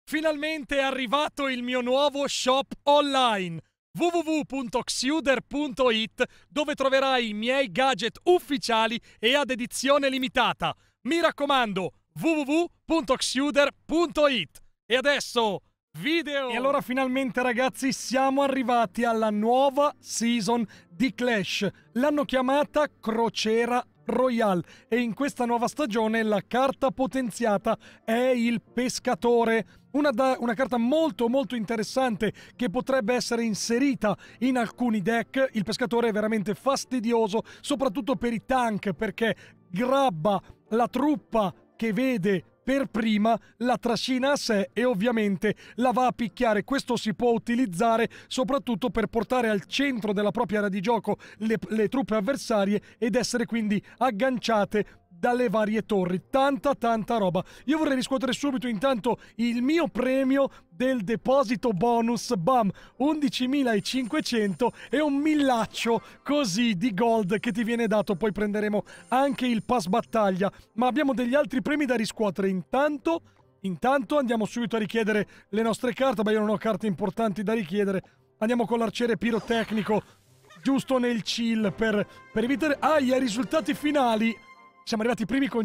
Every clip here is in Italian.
Finalmente è arrivato il mio nuovo shop online www.xuder.it, dove troverai i miei gadget ufficiali e ad edizione limitata. Mi raccomando, www.xuder.it. E adesso video! E allora finalmente ragazzi siamo arrivati alla nuova season di Clash. L'hanno chiamata Crociera Royale e in questa nuova stagione la carta potenziata è il Pescatore. Una carta molto interessante che potrebbe essere inserita in alcuni deck. Il Pescatore è veramente fastidioso, soprattutto per i tank, perché grabba la truppa che vede per prima, la trascina a sé e ovviamente la va a picchiare. Questo si può utilizzare soprattutto per portare al centro della propria area di gioco le truppe avversarie ed essere quindi agganciate dalle varie torri. Tanta roba. Io vorrei riscuotere subito intanto il mio premio del deposito bonus. Bam, 11.500 e un millaccio così di gold che ti viene dato. Poi prenderemo anche il pass battaglia, ma abbiamo degli altri premi da riscuotere. Intanto andiamo subito a richiedere le nostre carte. Ma io non ho carte importanti da richiedere. Andiamo con l'arciere pirotecnico giusto nel chill per evitare i risultati finali. Siamo arrivati primi con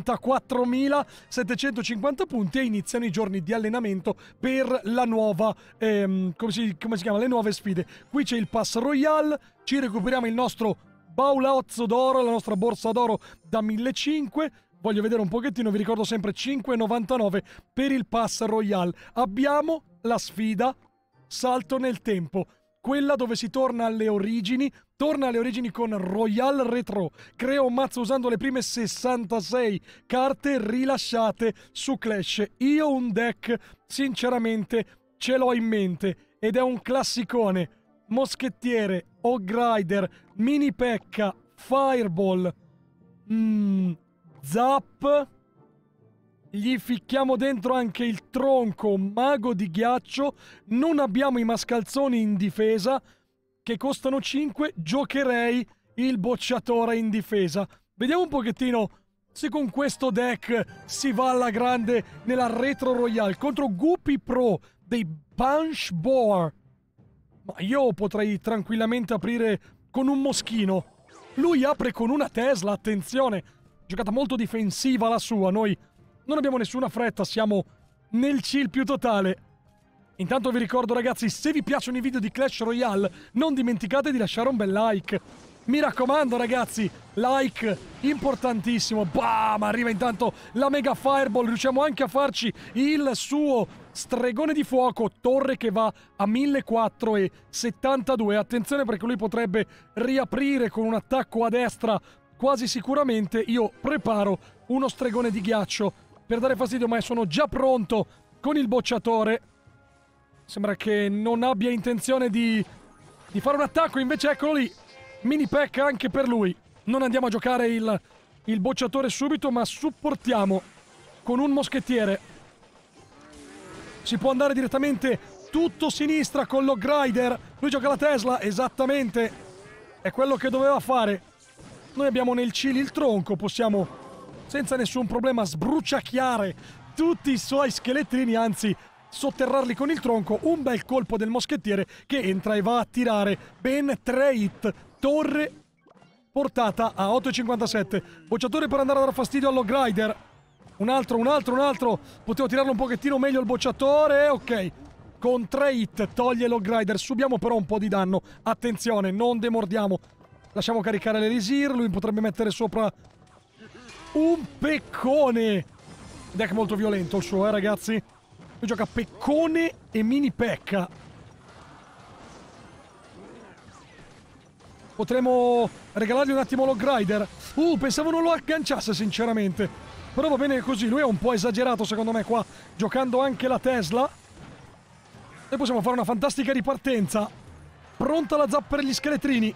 54.750 punti e iniziano i giorni di allenamento per la nuova, come si chiama? Le nuove sfide. Qui c'è il Pass Royale, ci recuperiamo il nostro baulazzo d'oro, la nostra borsa d'oro da 1.500. Voglio vedere un pochettino, vi ricordo sempre 5,99 per il Pass Royale. Abbiamo la sfida Salto nel Tempo, quella dove si torna alle origini con Royal Retro. Crea un mazzo usando le prime 66 carte rilasciate su Clash. Io un deck, sinceramente, ce l'ho in mente ed è un classicone. Moschettiere, Ogre Rider, Mini Pekka, Fireball, Zap. Gli ficchiamo dentro anche il tronco Mago di Ghiaccio. Non abbiamo i mascalzoni in difesa, che costano 5, giocherei il Bocciatore in difesa. Vediamo un pochettino se con questo deck si va alla grande nella Retro Royale contro Guppy Pro dei Punch Boar. Ma io potrei tranquillamente aprire con un Moschino. Lui apre con una Tesla, attenzione. Giocata molto difensiva la sua, noi non abbiamo nessuna fretta, siamo nel chill più totale. Intanto vi ricordo ragazzi, se vi piacciono i video di Clash Royale, non dimenticate di lasciare un bel like. Mi raccomando ragazzi, like importantissimo. Bam! Arriva intanto la Mega Fireball, riusciamo anche a farci il suo stregone di fuoco, torre che va a 1.472. Attenzione perché lui potrebbe riaprire con un attacco a destra quasi sicuramente. Io preparo uno stregone di ghiaccio per dare fastidio, ma sono già pronto con il Bocciatore. Sembra che non abbia intenzione di fare un attacco, invece eccolo lì. Mini Pekka anche per lui. Non andiamo a giocare il Bocciatore subito, ma supportiamo con un Moschettiere. Si può andare direttamente tutto sinistra con l'Ogre Rider. Lui gioca la Tesla, esattamente. È quello che doveva fare. Noi abbiamo nel chill il tronco, possiamo senza nessun problema sbruciacchiare tutti i suoi scheletrini, anzi sotterrarli con il tronco. Un bel colpo del Moschettiere che entra e va a tirare ben 3 hit. Torre portata a 8,57. Bocciatore per andare a dar fastidio all'Ogre Rider. Un altro. Potevo tirarlo un pochettino meglio il Bocciatore. Ok. Con 3 hit toglie l'Ogre Rider. Subiamo però un po' di danno. Attenzione, non demordiamo. Lasciamo caricare l'Elisir. Lui potrebbe mettere sopra un Peccone. Deck molto violento il suo, ragazzi. Lui gioca Peccone e Mini Pekka. Potremmo regalargli un attimo l'Ogre Rider. Pensavo non lo agganciasse sinceramente. Però va bene così. Lui è un po' esagerato secondo me qua, giocando anche la Tesla. E possiamo fare una fantastica ripartenza. Pronta la zap per gli scheletrini.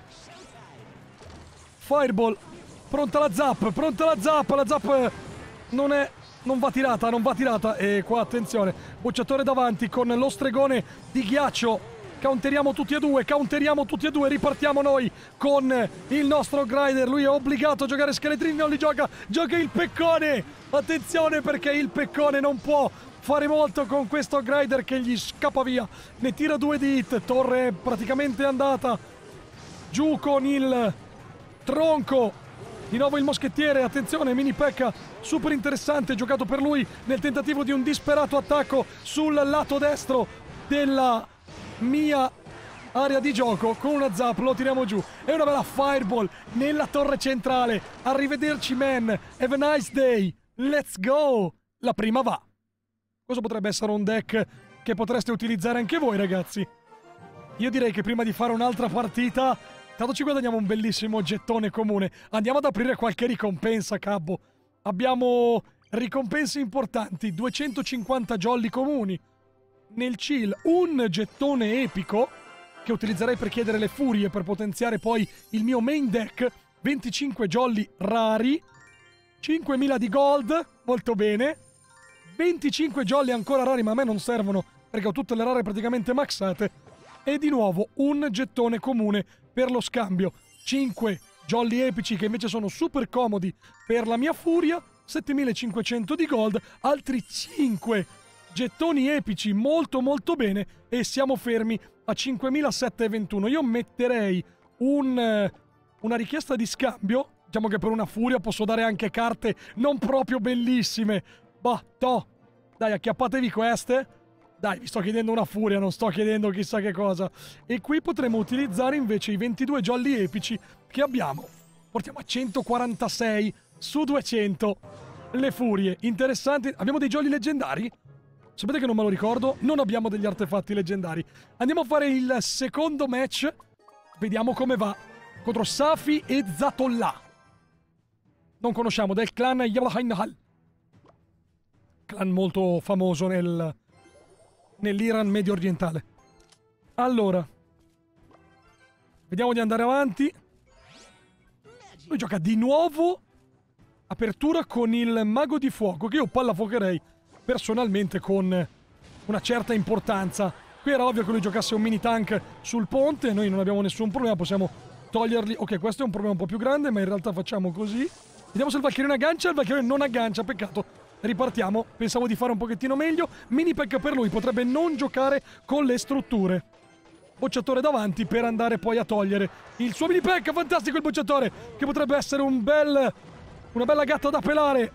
Fireball. Pronta la zap. La zap non va tirata. E qua attenzione. Bocciatore davanti con lo stregone di ghiaccio. Counteriamo tutti e due. Ripartiamo noi con il nostro Ogre Rider. Lui è obbligato a giocare scheletrini, non li gioca. Gioca il Peccone. Attenzione perché il Peccone non può fare molto con questo Grider che gli scappa via. Ne tira 2 di hit, torre praticamente andata. Giù con il tronco. Di nuovo il moschettiere, attenzione, mini P.E.K.K.A super interessante, giocato per lui nel tentativo di un disperato attacco sul lato destro della mia area di gioco. Con una zap lo tiriamo giù. E una bella fireball nella torre centrale. Arrivederci, man. Have a nice day. Let's go. La prima va. Questo potrebbe essere un deck che potreste utilizzare anche voi, ragazzi. Io direi che prima di fare un'altra partita, tanto ci guadagniamo un bellissimo gettone comune. Andiamo ad aprire qualche ricompensa, Cabbo. Abbiamo ricompense importanti. 250 jolly comuni. Nel chill un gettone epico che utilizzerei per chiedere le furie per potenziare poi il mio main deck. 25 jolly rari. 5.000 di gold. Molto bene. 25 jolly ancora rari, ma a me non servono perché ho tutte le rare praticamente maxate. E di nuovo un gettone comune per lo scambio. 5 jolly epici che invece sono super comodi per la mia furia. 7.500 di gold. Altri 5 gettoni epici molto molto bene. E siamo fermi a 5.721. Io metterei una richiesta di scambio. Diciamo che per una furia posso dare anche carte non proprio bellissime. Bah, toh. Dai, acchiappatevi queste. Dai, vi sto chiedendo una furia, non sto chiedendo chissà che cosa. E qui potremo utilizzare invece i 22 jolly epici che abbiamo. Portiamo a 146 su 200 le furie. Interessanti. Abbiamo dei jolly leggendari? Sapete che non me lo ricordo? Non abbiamo degli artefatti leggendari. Andiamo a fare il secondo match. Vediamo come va. Contro Safi e Zatollah. Non conosciamo, del clan Yablahainahal. Clan molto famoso nell'Iran medio orientale. Allora, vediamo di andare avanti. Lui gioca di nuovo apertura con il mago di fuoco, che io pallafuocherei personalmente con una certa importanza. Qui era ovvio che lui giocasse un mini tank sul ponte. Noi non abbiamo nessun problema, possiamo toglierli. Ok, questo è un problema un po' più grande, ma in realtà facciamo così. Vediamo se il Valkyrione aggancia. Il Valkyrione non aggancia, peccato. Ripartiamo, pensavo di fare un pochettino meglio. Mini P.E.K.K.A per lui, potrebbe non giocare con le strutture. Bocciatore davanti per andare poi a togliere il suo mini P.E.K.K.A. Fantastico il bocciatore, che potrebbe essere una bella gatta da pelare.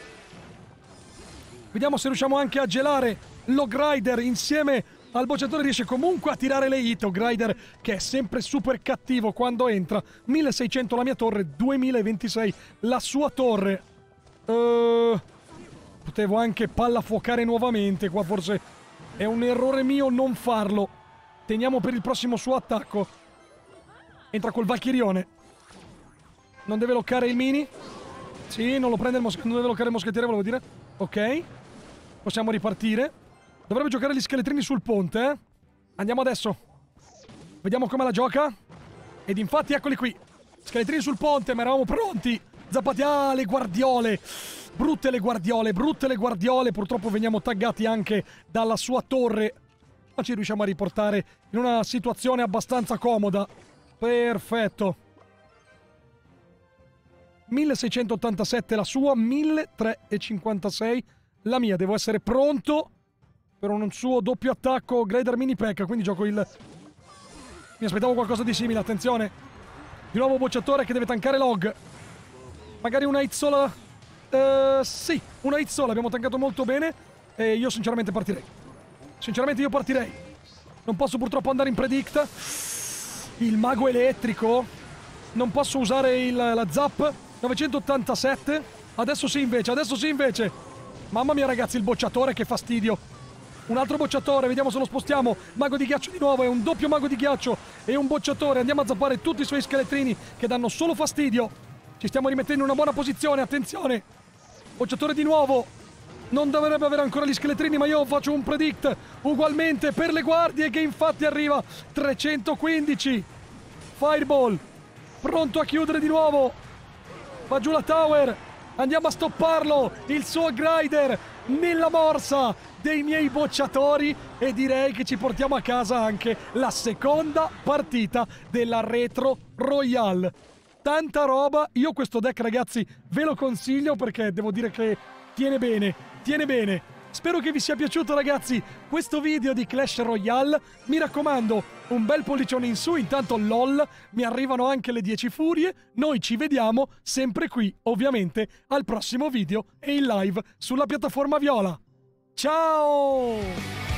Vediamo se riusciamo anche a gelare l'Ogrider insieme al bocciatore. Riesce comunque a tirare le hit. Ogrider che è sempre super cattivo quando entra. 1600 la mia torre, 2026 la sua torre. Potevo anche pallafuocare nuovamente. Qua forse è un errore mio non farlo. Teniamo per il prossimo suo attacco. Entra col Valkyrione. Non deve loccare il mini. Sì, non lo prende il moschettiere. Non deve loccare il moschettiere, volevo dire. Ok. Possiamo ripartire. Dovrebbe giocare gli scheletrini sul ponte, eh? Andiamo adesso. Vediamo come la gioca. Ed infatti eccoli qui. Scheletrini sul ponte, ma eravamo pronti. Zappati, le guardiole. Brutte le guardiole, brutte le guardiole. Purtroppo veniamo taggati anche dalla sua torre. Ma ci riusciamo a riportare in una situazione abbastanza comoda. Perfetto. 1687 la sua, 1356 la mia. Devo essere pronto per un suo doppio attacco Grider mini P.E.K.K.A, quindi gioco il... Mi aspettavo qualcosa di simile, attenzione. Di nuovo bocciatore che deve tankare log. Magari una hit sola. Sì, una hit sola, abbiamo tankato molto bene. E io sinceramente partirei. Sinceramente io partirei. Non posso purtroppo andare in predict. Il mago elettrico. Non posso usare la zap. 987. Adesso sì invece. Mamma mia ragazzi, il bocciatore, che fastidio. Un altro bocciatore, vediamo se lo spostiamo. Mago di ghiaccio di nuovo, è un doppio mago di ghiaccio e un bocciatore. Andiamo a zappare tutti i suoi scheletrini che danno solo fastidio. Ci stiamo rimettendo in una buona posizione, attenzione. Bocciatore di nuovo. Non dovrebbe avere ancora gli scheletrini, ma io faccio un predict ugualmente per le guardie, che infatti arriva. 315. Fireball. Pronto a chiudere di nuovo. Va giù la tower. Andiamo a stopparlo. Il suo Grider nella morsa dei miei bocciatori. E direi che ci portiamo a casa anche la seconda partita della Retro Royale. Tanta roba. Io questo deck, ragazzi, ve lo consiglio perché devo dire che tiene bene. Spero che vi sia piaciuto, ragazzi, questo video di Clash Royale. Mi raccomando, un bel pollicione in su, intanto LOL, mi arrivano anche le 10 furie. Noi ci vediamo sempre qui, ovviamente, al prossimo video e in live sulla piattaforma Viola. Ciao!